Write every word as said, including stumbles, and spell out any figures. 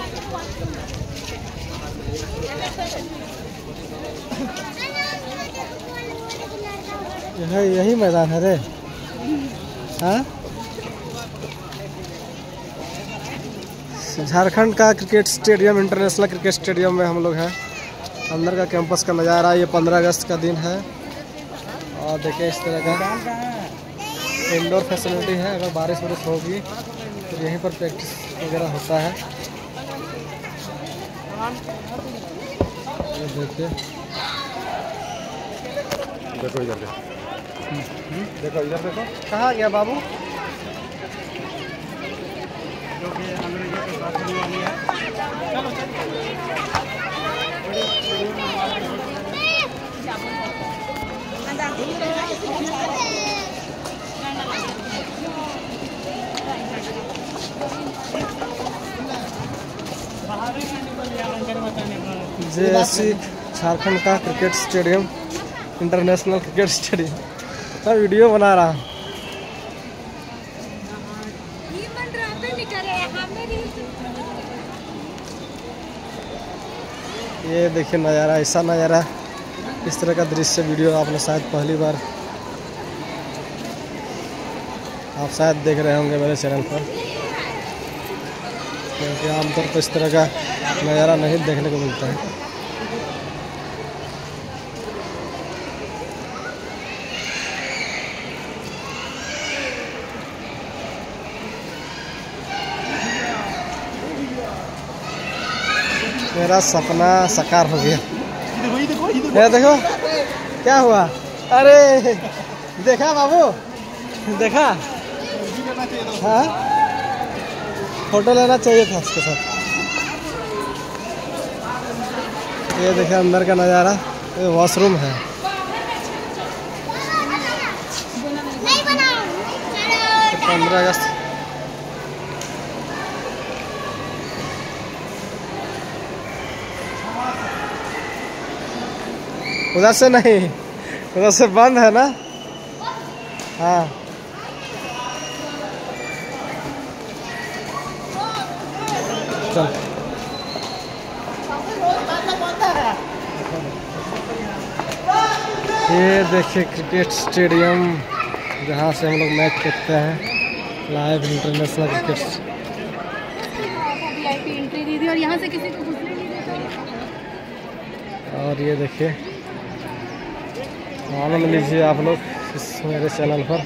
यही यही मैदान है रे। हाँ, झारखंड का cricket stadium, international cricket stadium में हम लोग हैं। अंदर का कैंपस का नज़ारा। ये पंद्रह अगस्त का दिन है और देखिए इस तरह का इंडोर फैसिलिटी है। अगर बारिश वारिश होगी तो यहीं पर प्रैक्टिस वगैरह होता है। ये देखिए, देखो इधर देखो, देखो इधर देखो। कहाँ गया बाबू? जो कि अंग्रेजों के साथ होने वाली है। चलो जैसी झारखंड का cricket stadium, international cricket stadium का वीडियो बना रहा हूँ। ये देखिए नज़ारा, ऐसा नज़ारा, इस तरह का दृश्य वीडियो आपने शायद पहली बार आप शायद देख रहे होंगे मेरे चैनल पर, क्योंकि आमतौर पर इस तरह का नज़ारा नहीं देखने को मिलता है। मेरा सपना साकार हो गया। ये देखो क्या हुआ। अरे देखा बाबू, देखा? हाँ, फोटो लेना चाहिए था उसके साथ। ये देखिए अंदर का नज़ारा। ये वॉशरूम है। पंद्रह अगस्त उधर से नहीं, उधर से बंद है ना। हाँ, चल। ये देखिए क्रिकेट स्टेडियम, जहाँ से हम लोग मैच देखते हैं live, international cricket. VIP entry दी थी और यहाँ से किसी को घुसने नहीं देता। और ये देखिए, आनंद लीजिए आप लोग इस मेरे चैनल पर।